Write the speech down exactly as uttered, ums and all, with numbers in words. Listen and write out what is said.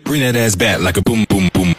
Bring that ass back like a boom, boom, boom.